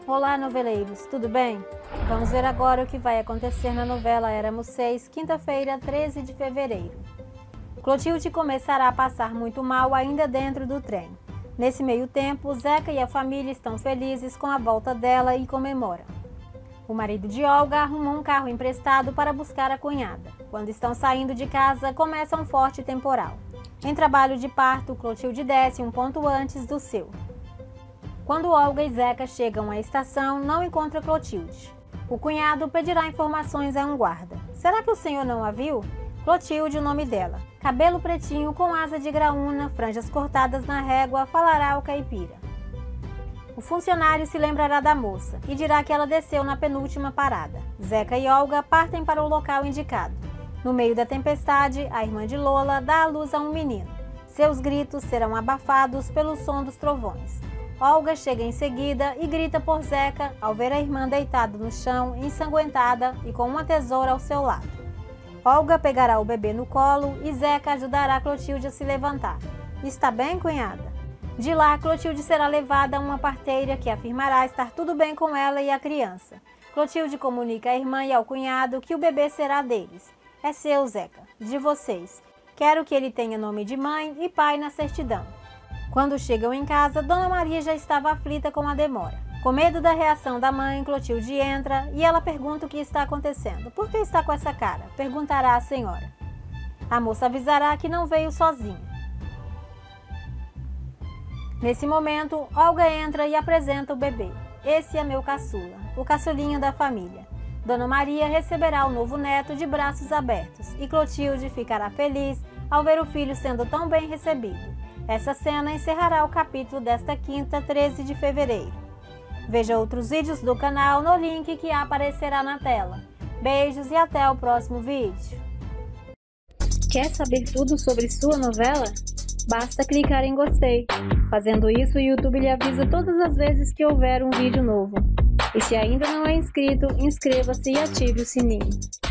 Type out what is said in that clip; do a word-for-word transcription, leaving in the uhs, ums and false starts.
Olá, noveleiros, tudo bem? Vamos ver agora o que vai acontecer na novela Éramos Seis, quinta-feira, treze de fevereiro. Clotilde começará a passar muito mal ainda dentro do trem. Nesse meio tempo, Zeca e a família estão felizes com a volta dela e comemoram. O marido de Olga arrumou um carro emprestado para buscar a cunhada. Quando estão saindo de casa, começa um forte temporal. Em trabalho de parto, Clotilde desce um ponto antes do seu. Quando Olga e Zeca chegam à estação, não encontram Clotilde. O cunhado pedirá informações a um guarda. Será que o senhor não a viu? Clotilde, o nome dela. Cabelo pretinho com asa de graúna, franjas cortadas na régua, falará ao caipira. O funcionário se lembrará da moça e dirá que ela desceu na penúltima parada. Zeca e Olga partem para o local indicado. No meio da tempestade, a irmã de Lola dá à luz a um menino. Seus gritos serão abafados pelo som dos trovões. Olga chega em seguida e grita por Zeca ao ver a irmã deitada no chão, ensanguentada e com uma tesoura ao seu lado. Olga pegará o bebê no colo e Zeca ajudará Clotilde a se levantar. Está bem, cunhada? De lá, Clotilde será levada a uma parteira que afirmará estar tudo bem com ela e a criança. Clotilde comunica à irmã e ao cunhado que o bebê será deles. É seu, Zeca, de vocês. Quero que ele tenha nome de mãe e pai na certidão. Quando chegam em casa, Dona Maria já estava aflita com a demora. Com medo da reação da mãe, Clotilde entra e ela pergunta o que está acontecendo. Por que está com essa cara? Perguntará a senhora. A moça avisará que não veio sozinha. Nesse momento, Olga entra e apresenta o bebê. Esse é meu caçula, o caçulinha da família. Dona Maria receberá o novo neto de braços abertos e Clotilde ficará feliz ao ver o filho sendo tão bem recebido. Essa cena encerrará o capítulo desta quinta, treze de fevereiro. Veja outros vídeos do canal no link que aparecerá na tela. Beijos e até o próximo vídeo. Quer saber tudo sobre sua novela? Basta clicar em gostei. Fazendo isso, o YouTube lhe avisa todas as vezes que houver um vídeo novo. E se ainda não é inscrito, inscreva-se e ative o sininho.